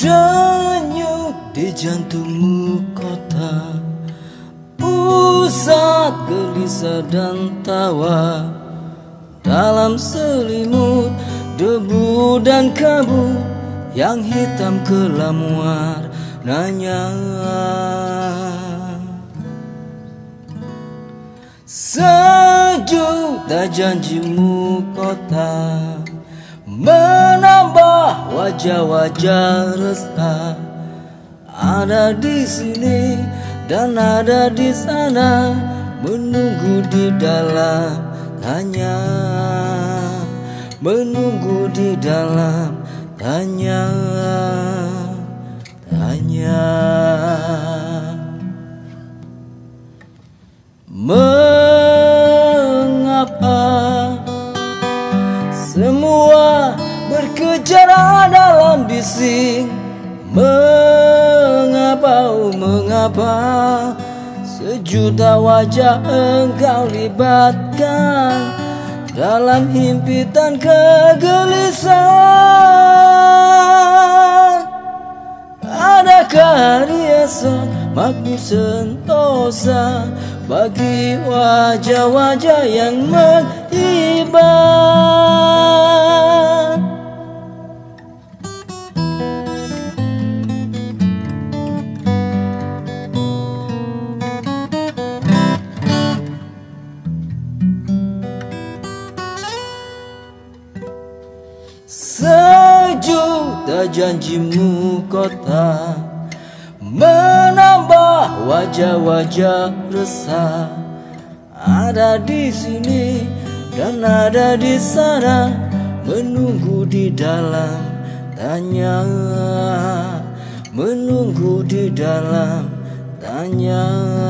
Denyut di jantungmu kota, pusat gelisah dan tawa. Dalam selimut debu dan kabut yang hitam kelam warnanya. Sejuk tak janjimu kota, menambah wajah-wajah resah. Ada di sini dan ada di sana, menunggu di dalam tanya, menunggu di dalam tanya. Mengapa semua berkejar dalam bising? Mengapa, oh mengapa sejuta wajah engkau libatkan dalam himpitan kegelisahan? Adakah hari esok makmur sentosa bagi wajah-wajah yang menghibah? Sejuk tak janjimu kota, menambah wajah-wajah resah. Ada di sini dan ada di sana, menunggu di dalam tanya, menunggu di dalam tanya.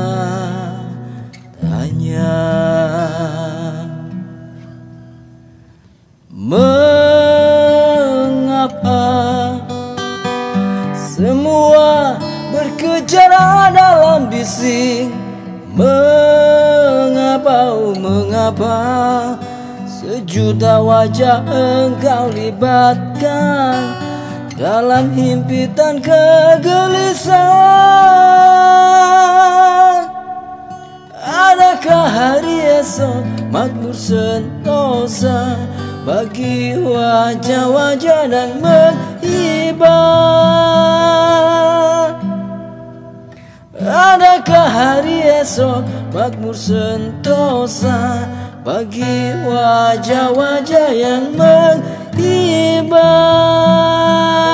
Mengapa semua berkejar dalam bising? Mengapa, oh mengapa sejuta wajah engkau libatkan dalam himpitan kegelisahan? Adakah hari esok makmur sentosa bagi wajah-wajah yang menghibah? Adakah hari esok makmur sentosa bagi wajah-wajah yang menghibah?